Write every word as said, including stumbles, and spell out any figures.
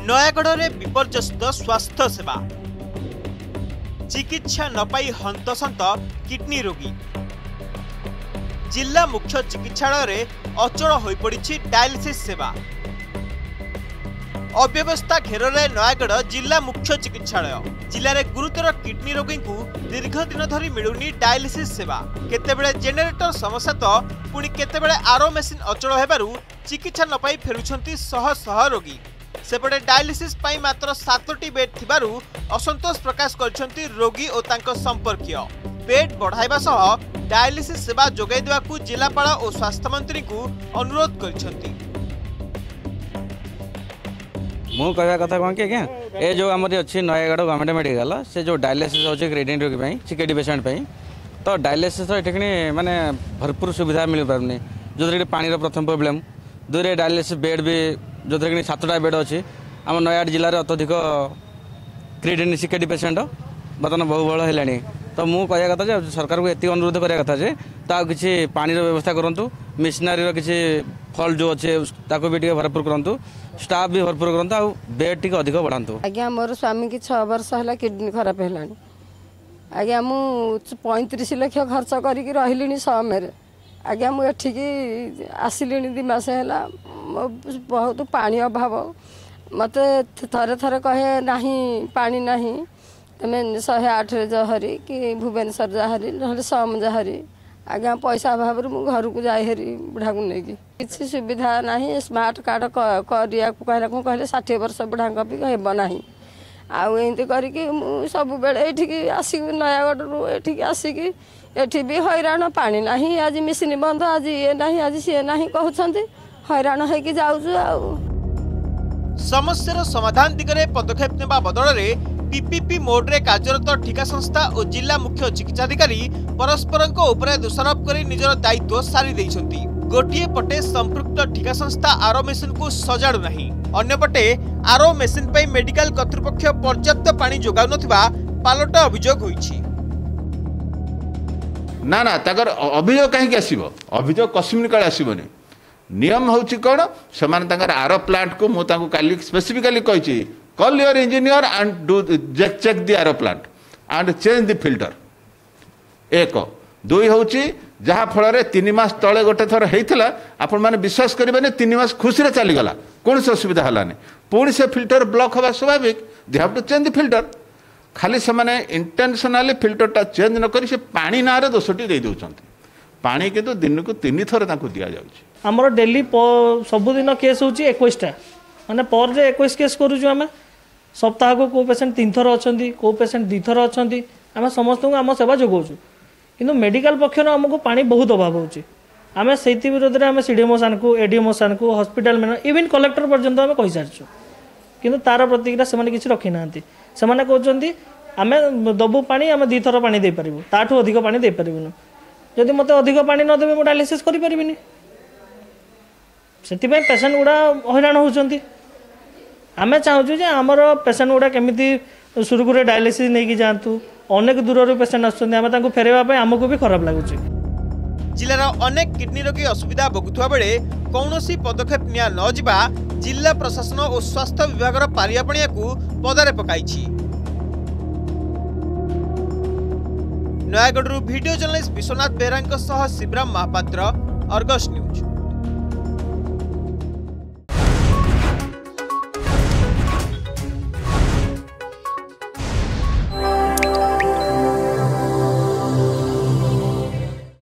नयागढ़ में विपर्यस्त स्वास्थ्य सेवा, चिकित्सा न पाई हंतसंत किडनी रोगी। जिला मुख्य चिकित्सालय रे अचल हो पड़ी डायलिसिस सेवा। अव्यवस्था घेर में नयागढ़ जिला मुख्य चिकित्सालय जिले में गुरुतर किडनी रोगी को दीर्घ दिन धरी मिलूनी डायलिसिस सेवा। केतेबेले जेनेरेटर समस्या तो पुणी केतेबेले आरो मेसीन अचल होबारु चिकित्सा न पाई फेरुछंती शह शह रोगी। सेपटे डायलिसिस पाई मात्र सातटी बेड थिबारु असंतोष प्रकाश करछंती रोगी और तांको संपर्कीय। बेड बढ़ाइबा सह डायलिसिस सेवा जोगाई देवाकू जिलापाल और स्वास्थ्य मंत्री को अनुरोध करछंती। मु कहवा कथा कौन कि आज्ञा ए जो आमर अच्छी नयागढ़ गवर्नमेंट मेडिकल से जो डायलिसिस अच्छे किडनी रोगी चिकेडी पेसेंट तो डायलिसिस ये माने भरपूर सुविधा मिल पारनी जो पानी प्रथम प्रोब्लेम दुई डायलिसिस बेड भी जो कि सातटा बेड अच्छी आम नयागढ़ जिले में अत्यधिक किडनी चिकेडी पेसेंट बर्तमान बहुबल है। तो मु कहवा कथा सरकार को ये अनुरोध करवा कथा जे किसी पानी व्यवस्था करूँ मिशनारी किसी फल जो अच्छे ताको भी भरपूर करूँ स्टाफ भी भरपूर करूँ आ बेड टी अधिक बढ़ातु। आज्ञा मोर स्वामी की छह वर्ष है किडनी खराब है आज्ञा मु पैंतीस लक्ष खर्च करी रही समय आज्ञा मुझे आसिली दी मस है बहुत पानी अभाव मत थरे थरे कहे ना पानी ना तुम शहे आठ जहरी कि भुवनेश्वर जहरी ना सम जहरी आज्ञा पैसा अभाव घर को जाए हेरी बुढ़ा को लेकिन किसी सुविधा ना स्मार्ट कार्ड करिया कहला कौन कहले षाठी वर्ष बुढ़ा भी हेब ना आमती करके सब बेले आसिक नयागढ़ ये आसिक ये भी हैरान पानी ना आज मिशन बंद आज ये ना आज सी ना कहते हैरान होगी जाऊ। समस्यार समाधान दिगरे पदक्षेप नेबा बदल में पीपीपी मोड रे कार्यरत ठिका संस्था और जिला मुख्य चिकित्साधिकारी परस्पर दोषारोप कर निजर दायित्व सारी देइछंती। गोटिए पटे संपृक्त ठिका संस्था आरो मेसिन को सजाड़ू नहीं, अन्य पटे आरो मेसिन पे मेडिकल कर्तृपक्ष पर्याप्त पानी जोगाउ नथिबा पालट अभियोग होईछि। ना ना ताकर अभियोग कहीं आसब अभियोग कश्मीर काले आसबनी नियम हूँ कौन से आर प्लांट को मुझे स्पेसिफिकली कही call your engineer and do check the R plant and change the filter. एक दुई हूँ जहाँ फल तीन मास तले गोटे थर होता आपण मैंने विश्वास करेंगे तीन मास खुशी चलीगला कौन से असुविधा है पुणी से फिल्टर ब्लॉक हवा स्वाभाविक they have to change the filter. खाली से माने इंटेंशनली फिल्टरटा चेंज न करी से पानी ना रे दोषटी दे दउछंती पानी किंतु दिन को तीन थर ताको दिया जाउछि। हमर डेली सबुदिन केस होची इक्कीस टा माने पर जे इक्कीस केस करूछु हमें सप्ताह को को पेशेंट तीन थर अछंती को पेशेंट दी थर अछंती आम समस्त को आम सेवा जोगाउछु किंतु मेडिकल पक्षर आमको पानी बहुत अभाव होची आम से विरोध में आम सीडीएमओ सान को एडीएमओ सान को हॉस्पिटल में इवन कलेक्टर पर्यंत आम कहि सारछु किंतु तार प्रतिक्रिया से किसी रखी ना से कहते आम दबु पानी आम दी थर पानी दे पारिबु ताठू अधिक पानी दे पारिबुनु जदि मते अधिक पानी न देबे मो डायलिसिस करि परिबिनी सेति पे पेशेंट गुडा हैरान होउचंती। आमे चाहूछु जे हमर पेशेंट गुडा केमिति सुरुगुरे डायलिसिस नै कि जांतु अनेक दूर पेशेंट आछंती आमे तांको फेरेबा पे हमको भी खराब लागुची। जिलार अनेक किडनी रोगी असुविधा भोगुथुवा बेले कौनसी पदक्षेप निया न जिबा जिला प्रशासन और स्वास्थ्य विभाग पारियापणिया को पदारे पकाइछि। नयागढ़ वीडियो जर्नलिस्ट विश्वनाथ बेहरा सह शिवराम महापात्र, अर्गस न्यूज।